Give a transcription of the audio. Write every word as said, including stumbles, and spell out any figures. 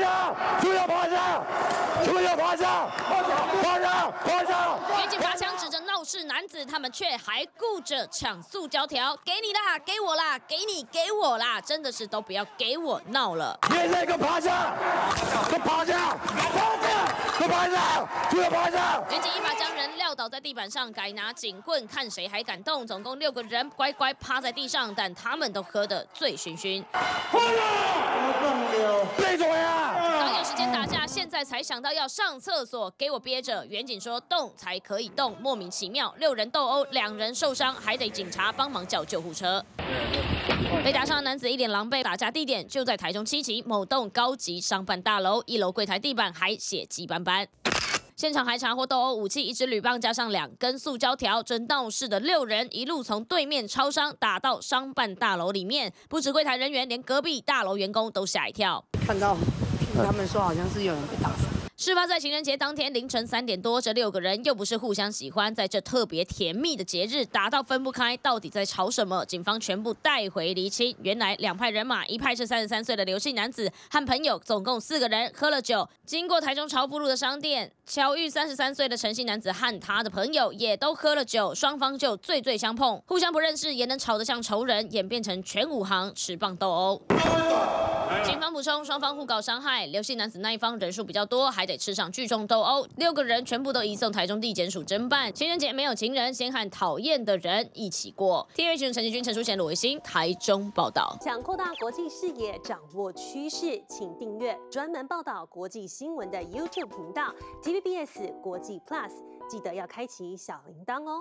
下，注意趴下，注意趴下，趴下，趴下。 民警拔枪指着闹事男子，他们却还顾着抢塑胶条，给你啦，给我啦，给你，给我啦，真的是都不要给我闹了。 别那个趴下，给趴下，趴下，给趴下，注意趴下。 民警一把将人撂倒在地板上，改拿警棍，看谁还敢动。总共六个人乖乖趴在地上，但他们都喝得醉醺醺。 闭嘴啊！ 刚有时间打架，现在才想到要上厕所，给我憋着。远警说动才可以动，莫名其妙，六人斗殴，两人受伤，还得警察帮忙叫救护车。被打伤的男子一脸狼狈，打架地点就在台中七期某栋高级商办大楼，一楼柜台地板还血迹斑斑。现场还查获斗殴武器一支铝棒，加上两根塑胶条。这闹事的六人一路从对面超商打到商办大楼里面，不止柜台人员，连隔壁大楼员工都吓一跳。 看到他们说好像是有人被打死。 事发在情人节当天凌晨三点多，这六个人又不是互相喜欢，在这特别甜蜜的节日打到分不开，到底在吵什么？警方全部带回厘清。原来两派人马，一派是三十三岁的刘姓男子和朋友，总共四个人喝了酒，经过台中潮福路的商店，巧遇三十三岁的陈姓男子和他的朋友也都喝了酒，双方就醉醉相碰，互相不认识，也能吵得像仇人，演变成全武行持棒斗殴。警方补充，双方互告伤害，刘姓男子那一方人数比较多，还得吃上聚众斗殴，六个人全部都移送台中地检署侦办。情人节没有情人，先和讨厌的人一起过。T V B 新闻陈其君、陈淑贤、罗维新，台中报道。 想扩大国际视野，掌握趋势，请订阅专门报道国际新闻的 YouTube 频道 T V B S 国际 Plus， 记得要开启小铃铛哦。